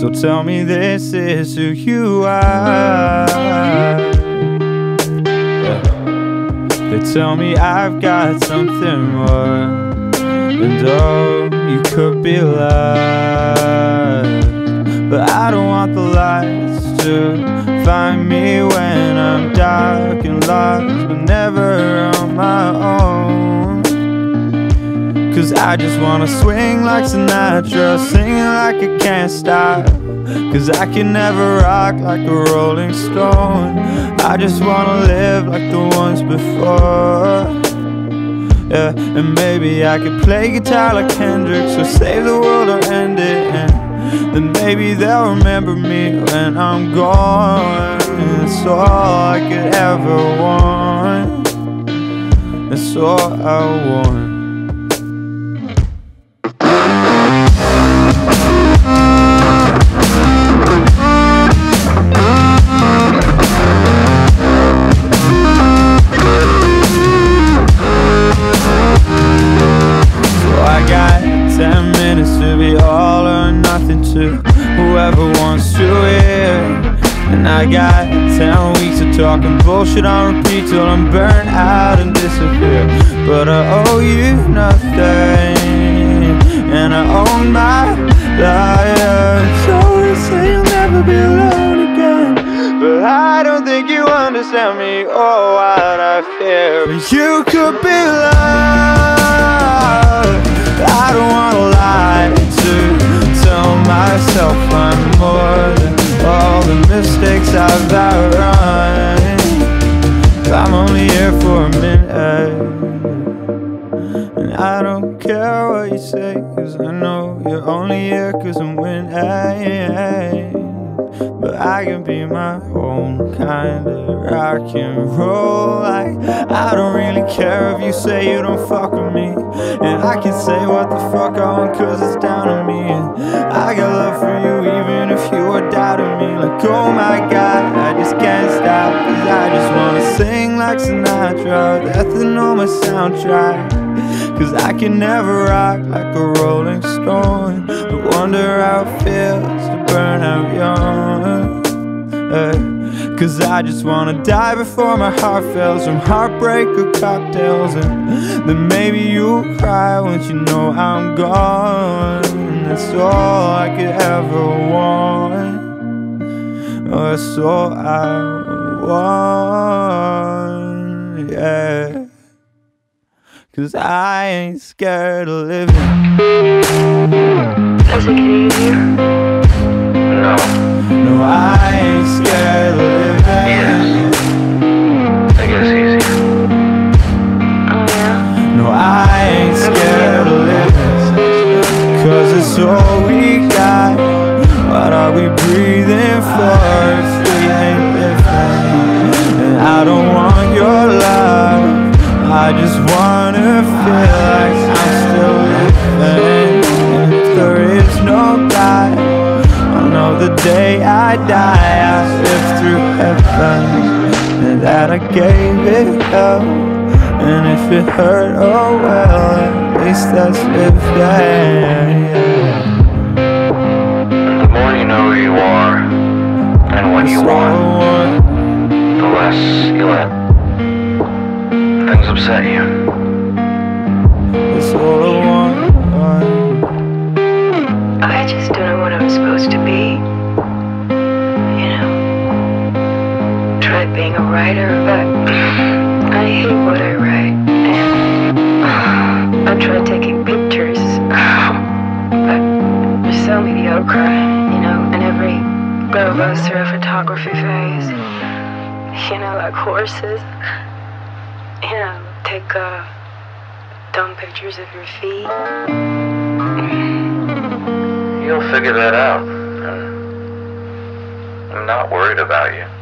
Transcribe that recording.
So tell me this is who you are. They tell me I've got something more, and oh, you could be loved. But I don't want the lights to find me when I'm dark and lost, but never on my own. Cause I just wanna swing like Sinatra, singing like I can't stop. Cause I can never rock like a rolling stone. I just wanna live like the ones before. Yeah, and maybe I could play guitar like Hendrix, or save the world or end it, and then maybe they'll remember me when I'm gone. That's all I could ever want. That's all I want. To be all or nothing to whoever wants to hear. And I got 10 weeks of talking bullshit on repeat till I'm burnt out and disappear. But I owe you nothing, and I own my life. Always say you'll never be alone again, but I don't think you understand me or what I fear. You could be loved. I don't wanna lie to tell myself I'm more than all the mistakes I've outrun. I'm only here for a minute, and I don't care what you say, cause I know you're only here cause I'm winning. But I can be my own kind of rock and roll. Like, I don't really care if you say you don't fuck with me, and I can say what the fuck I want cause it's down to me. And I got love for you even if you are doubting me. Like, oh my God, I just can't stop, cause I just wanna sing like Sinatra, death and on my soundtrack. Cause I can never rock like a rolling stone, but wonder how it feels to burn out young. Cause I just wanna die before my heart fails from heartbreak or cocktails, and then maybe you'll cry once you know I'm gone. That's all I could ever want. Oh, that's all I want, yeah. Cause I ain't scared of living. Does it get easier? No. No, I ain't scared of living. Yes. I guess easier. Oh yeah? No, I ain't scared of living. Cause it's all we got. What are we breathing for if we ain't living? And I don't want your love, I just wanna feel like I'm still living. And if there is no God, I know the day I die I lived through heaven, and that I gave it up. And if it hurt, oh well, at least that's living. The more you know who you are, and when you want, the less you let things upset you. That's all I want. I just don't know what I'm supposed to be. You know, tried being a writer, but I hate what I write. And I tried taking pictures, but they're so mediocre, you know, and every girl goes through a photography phase. You know, like horses. You know, take dumb pictures of your feet. You'll figure that out. I'm not worried about you.